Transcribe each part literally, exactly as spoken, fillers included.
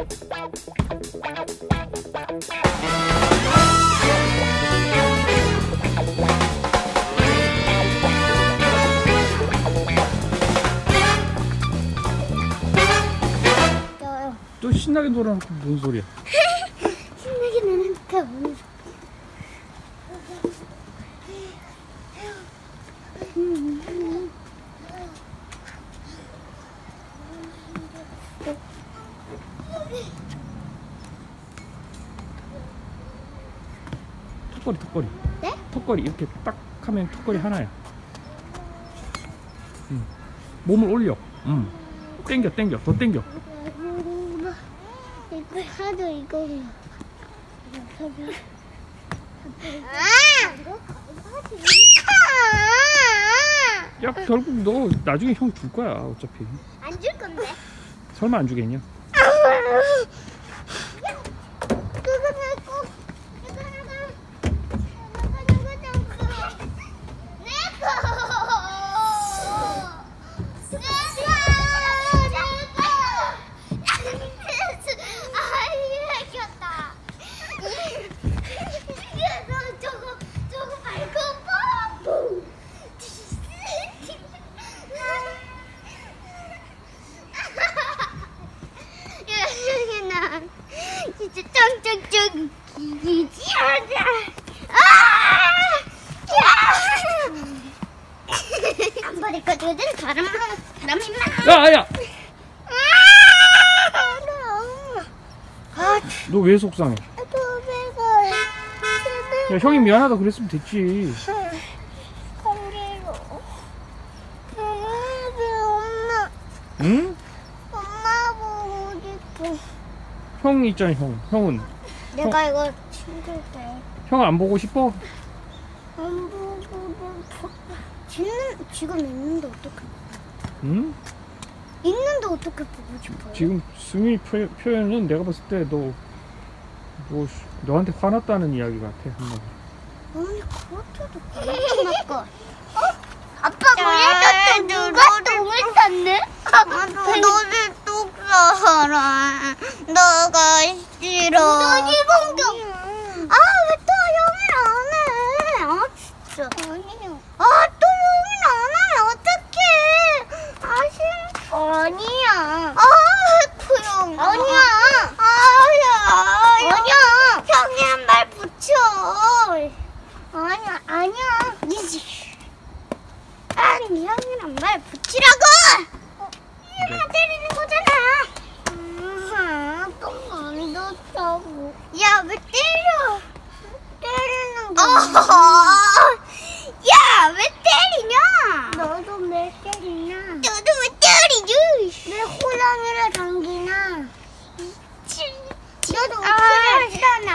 또 신나게 놀아놓고 뭔 소리야? 신나게 놀아놓고 뭔 소리야? 턱걸이 턱걸이. 네? 턱걸이 이렇게 딱 하면 턱걸이 하나야. 응. 몸을 올려. 응. 땡겨 땡겨 더 땡겨. 이거 하도 이거. 야 결국 너 나중에 형 줄 거야 어차피. 안 줄 건데. 설마 안 주겠냐? 진짜 짱짱짱 기기지 안 버릴 거거든. 바람 바람이만. 야야. 너 왜 속상해? 야 형이 미안하다 그랬으면 됐지. 엄마. 응? 엄마 보고 싶어. 형 있잖아 형. 형은 내가 이거 친구들 형 안 보고 싶어? 안 보고 싶어. 지금 지금 있는데 어떻게? 응? 있는데 어떻게 보고 싶어요? 지금 수민이 표, 표현은 내가 봤을 때 너 뭐 너한테 화났다는 이야기 같아 한번. 아니 그렇다도 그렇구나 거. 아빠가 왜 떴대? 누가 똥을 쌌네? 너를 뚝 썰어라. 너가 싫어. 너지 공격. 아 왜 또 형이 안 해? 아 진짜. 아니요. 아 또 형이 안 하면 어떡해? 아 싫어. 아니야. 아 그 형. 아니야. 아야. 아니야. 형이 한 말 붙여. 아니야 아니야. 아니 형이랑 말 붙이라고! 어, 얘가 때리는 거잖아. 음, 똥 많이 넣었다고. 야 왜 때려? 때리는 거. 야 왜 때리냐? 너도 왜 때리냐? 너도 왜 때리냐? 왜 호랑이를 당기나? 너도 호랑이잖아.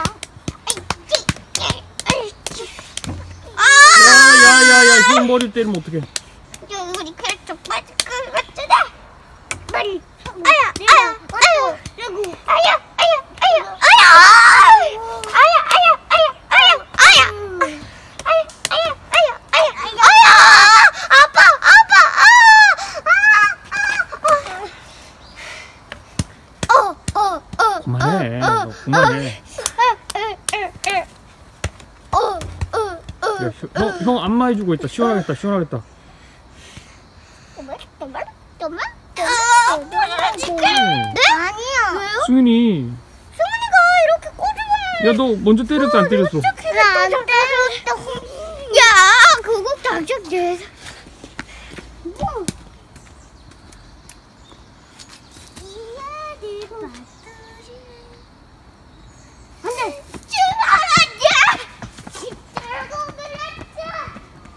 야야야야 형 머리 때리면 어떡해? 우리 캐릭터 빠질 것 같잖아. 머리. 아야, 아야, 아야, 아야, 아야, 아야, 아야, 아야, 아야, 아야, 아야, 아야, 아야, 아야, 아야, 아야, 아빠, 아빠, 아, 어, 어, 어, 그만해. 너 그만해. 어, 어, 어. 야, 형, 형 안마 해주고 있다. 시원하겠다. 시원하겠다. 정말? 정말? 정말? 아, 부러지게? 네? 아니야. 왜요? 수민이. 수민이가 이렇게 꼬집으면. 야, 너 먼저 때렸어, 안 때렸어? 안 때렸다. 야, 그거 당장 내. 뭐? 안돼. 출발하자. 들고 그랬자.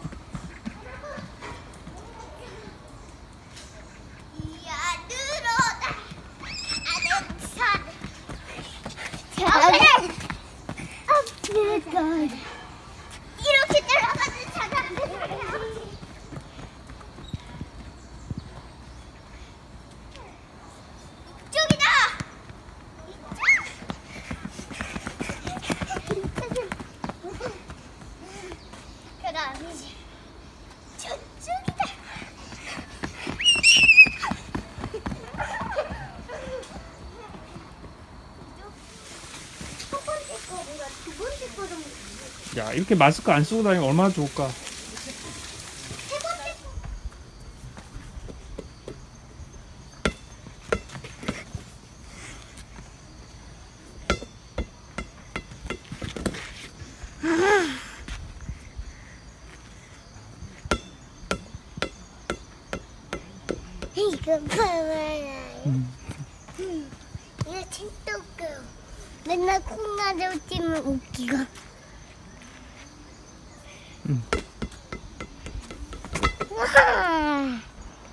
이렇게 들어가는 사람들 저기다. 야, 이렇게 마스크 안 쓰고 다니면 얼마나 좋을까. 이거 봐봐요. 음. 이거 진짜 웃겨요. 맨날 콩나물 찜은 웃기고. 음. 우와.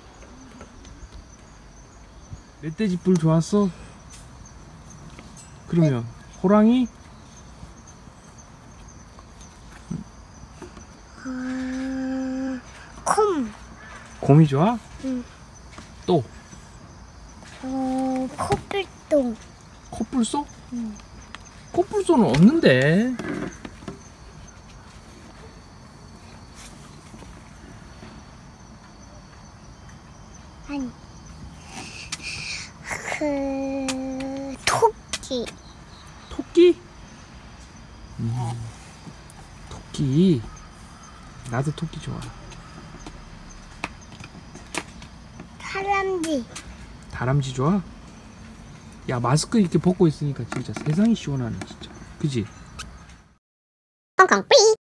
멧돼지 뿔 좋았어? 그러면 호랑이? 아, 콤. 곰이 좋아? 응. 또 어, 코뿔똥. 코뿔소? 응. 코뿔소는 없는데. 아니. 그 토끼. 토끼? 음. 토끼. 나도 토끼 좋아. 다람쥐. 다람쥐 좋아? 야, 마스크 이렇게 벗고 있으니까 진짜 세상이 시원하네 진짜. 그지? 꽁꽁 뿌이.